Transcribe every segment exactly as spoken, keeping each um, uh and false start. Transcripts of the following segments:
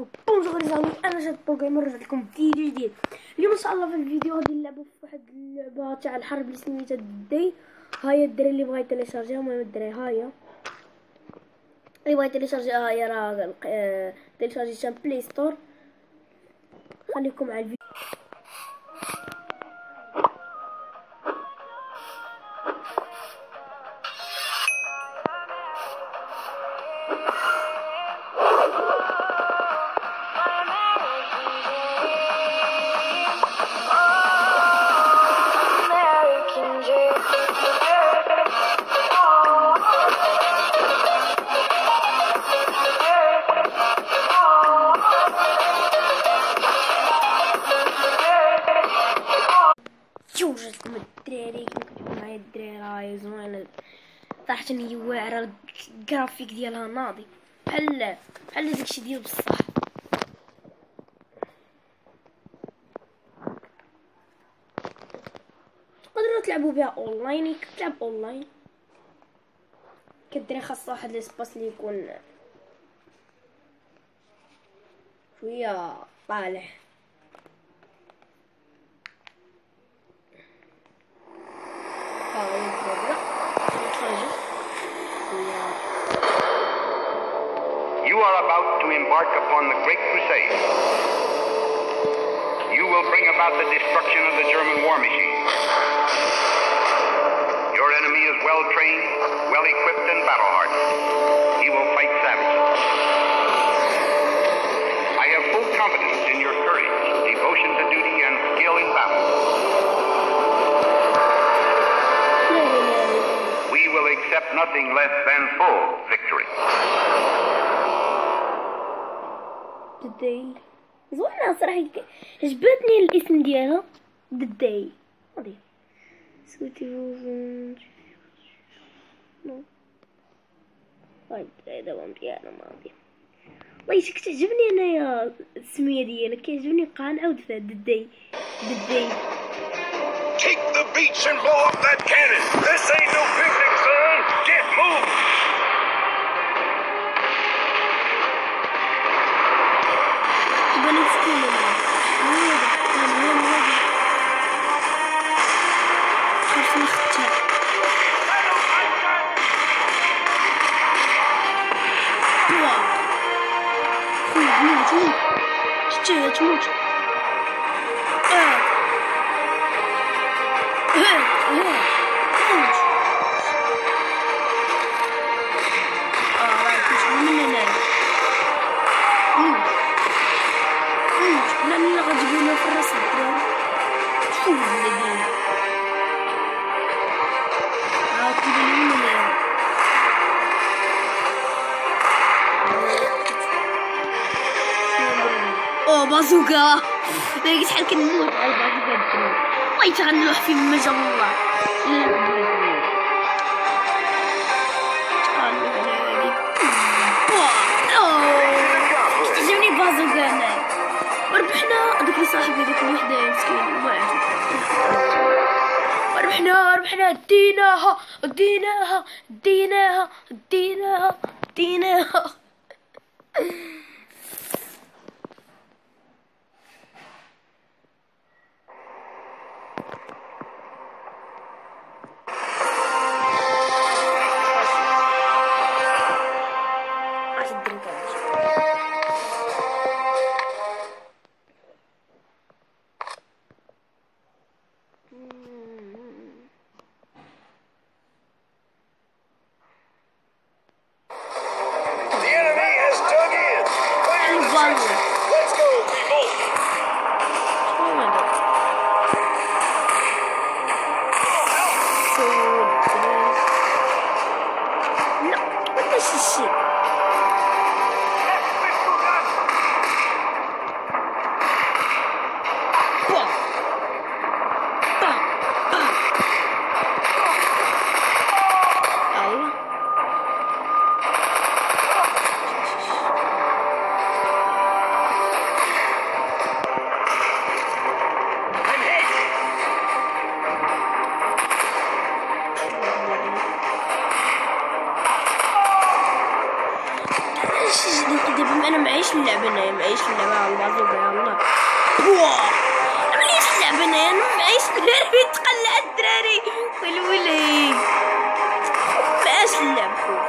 بونجور لي زامي، انا جات بروغرامر رجعت لكم فيديو جديد. اليوم ان شاء الله في الفيديو غادي نلعبوا في واحد اللعبه تاع الحرب اللي سميتها دي. ها هي الدراري اللي بغا يتيليشارجيها. المهم الدراري ها هي اللي بغا يتيليشارجيها، ها هي راه تيليشارجيتها من بلاي ستور. خليكم مع الفيديو. جوجتكم الدراري كما كتشوفوا معايا الدراري راهي زوينه صراحه، هي واعره، الجرافيك ديالها ناضي بحال بحال داكشي ديال بصح. تقدروا تلعبوا بها اونلاين، كتلعب اونلاين كديري خاص واحد ليسباس اللي يكون شويه طالع. You are about to embark upon the Great Crusade. You will bring about the destruction of the German war machine. Your enemy is well trained, well equipped, and battle hardened. He will fight savagely. I have full confidence in your courage, devotion to duty, and skill in battle. We will accept nothing less than full victory. ددي زوينه صراحه، عجبتني الاسم ديالها ددي. غادي سويتي نو هاي دابا مزيانه ماضي. والله شك تعجبني انايا السميه ديالها، كيعجبني نبقى نعاود فيها ددي ددي. Take the beach and blow up that cannon. This ain't no picnic, son. Get moving. بني سكينة هذا هذا هذا خاص نختار. واو خويا موت موت شتيها تموت. اه اه اه موت. اه راك تشوف من هنا موت موت. لا لا غتجيبونا في الراس الدراري. شوف الذين عاود تجيبوني من هنا. او بازوكا باقي شحال كنموت على البازوكا الدراري. والله حتى غنلوح فيه ما جا والله. تعجبني بازوكا انايا. وربحنا هذاك اللي صاحبي هذيك الوحده مسكين ما عرفت. وربحنا ربحنا ديناها ديناها ديناها ديناها ديناها. Let's go, people. لا ماشي الشي. نلعب انا معيش اللعبة على البازوكا يلا. معليش اللعبة انا معيش الدراري يتقلع الدراري ولولي معاش اللعب خويا.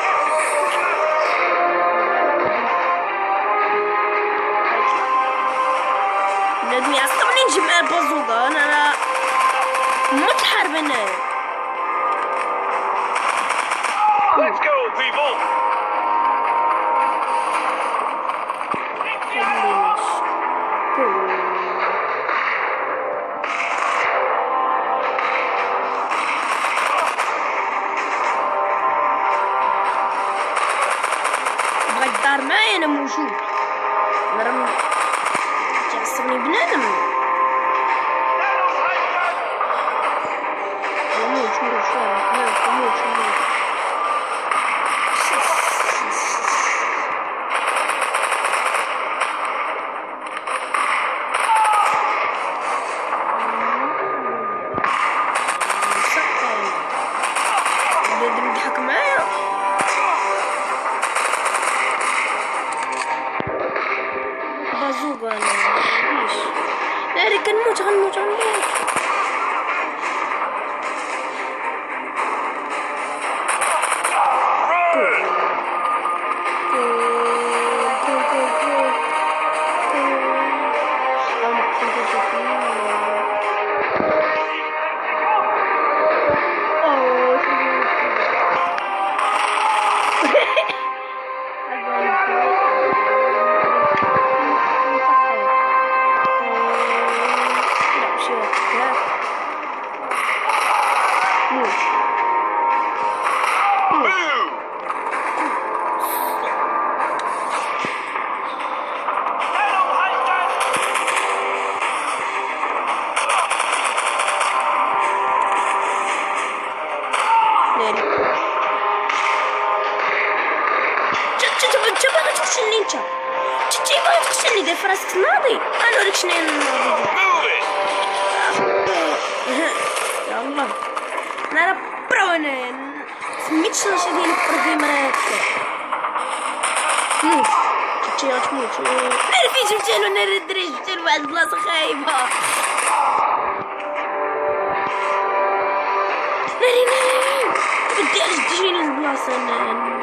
بنادم يعصبني نجمع البازوكا انا انا موت الحرب انايا. Let's go, people! بغا يدار معايا انا موجود. انا راه تعصبني بنادم. موت موت موت موت موت. يضحك معايا بازوكا انا مفيش ناري كنموت غنموت غنموت. تقتلني انت تجي باغي تقتلني داير فراسك تناضي انا نوريك شنو هي الناضي يلا انا راه برو انا سميت الشاشه ديال البروغرام راه هكا موت تجي غتموت ناري فين جبتي له ناري الدري جبتي له واحد البلاصه خايبه ناري ناري بدي علاش تجي لي البلاصه انا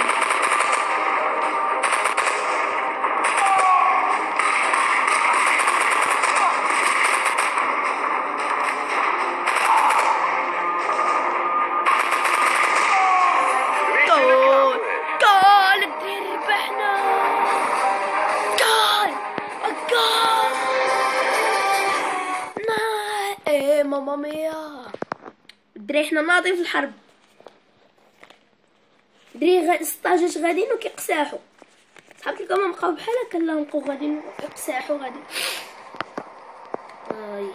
ماما ميا دري حنا ناضي في الحرب دري غا ستاجات غاديين وكيقساحوا صحاب الكم بقاو بحال هكا لا نبقاو غاديين وكيقساحوا غادي اي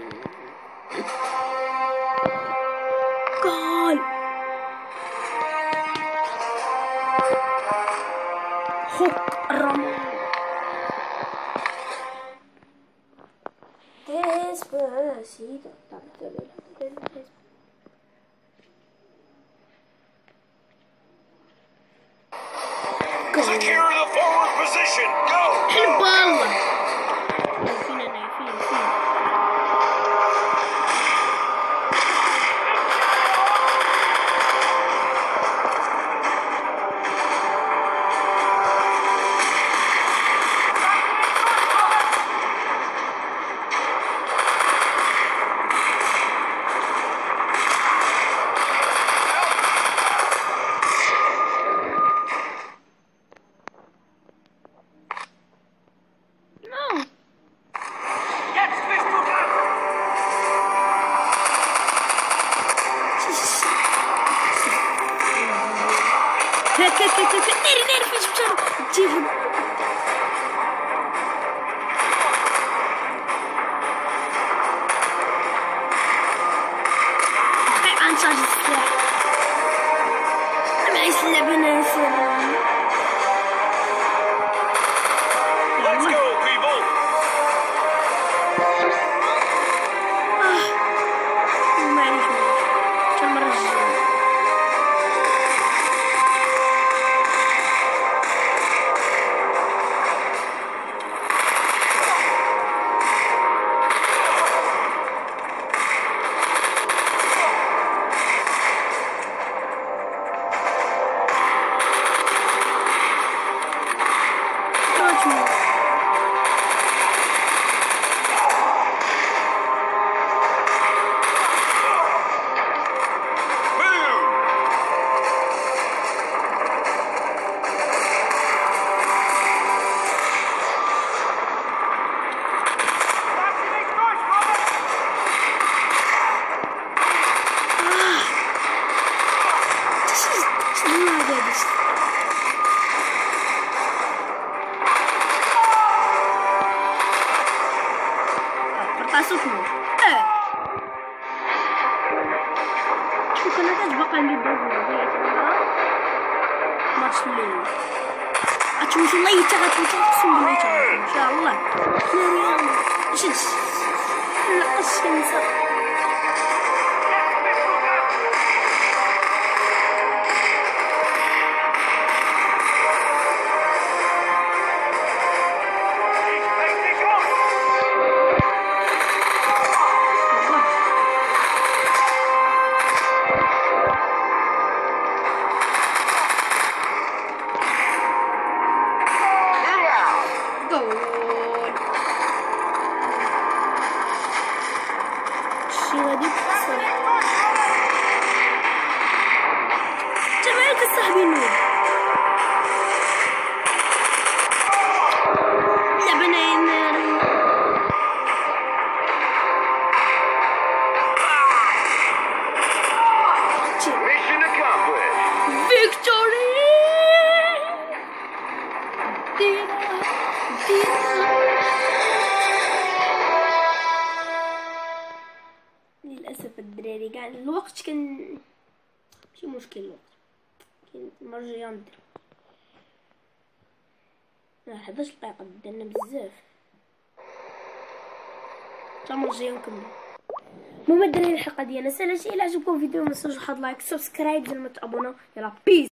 قال خط الرمل Despacito. Secure the forward position. Go. حلو والله. فين انا فين فين. Pasok mo. Eh. Şuna kadar bakalım bir bozuldu. Maçlı. Açmışım la yiyecek açmışım. Sunduğu yiyecek. İnşallah. Nereye aldım? İşiz. La aşkınıza. للأسف الدراري كاع الوقت كان ماشي مشكل الوقت كاين المرة الجاية ندير حداش دقيقة درنا بزاف حتى المرة الجاية نكمل. المهم الدراري الحلقة ديالنا سالا شي الا عجبكم الفيديو متنساوش تحطوا لايك سبسكرايب زعما تابوناو. يلا بيس.